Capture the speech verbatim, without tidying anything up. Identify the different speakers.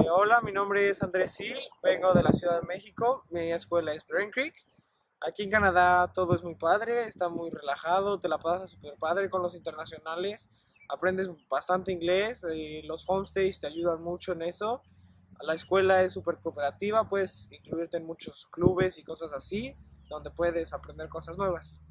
Speaker 1: Hola, mi nombre es Andrés Sil, vengo de la Ciudad de México, mi escuela es Brain Creek. Aquí en Canadá todo es muy padre, está muy relajado, te la pasas súper padre con los internacionales, aprendes bastante inglés, y los homestays te ayudan mucho en eso. La escuela es súper cooperativa, puedes incluirte en muchos clubes y cosas así, donde puedes aprender cosas nuevas.